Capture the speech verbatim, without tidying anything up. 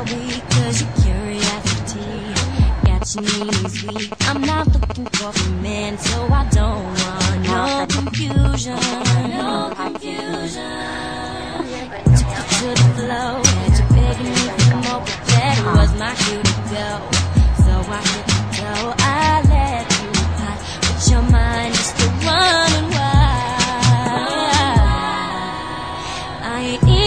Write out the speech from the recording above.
weak, cause your curiosity got your knees weak. I'm not looking for a man, so I don't want no confusion. No confusion. Took you to the flow, had you begging me for more, but that was my cue to go. So I hit the go, I let you hide, but your mind is still running wild. I ain't